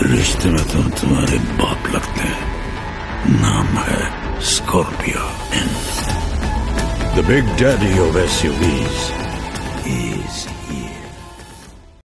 रिश्ते में तो तुम्हारे बाप लगते हैं। नाम है Scorpio-N. The big daddy of SUVs is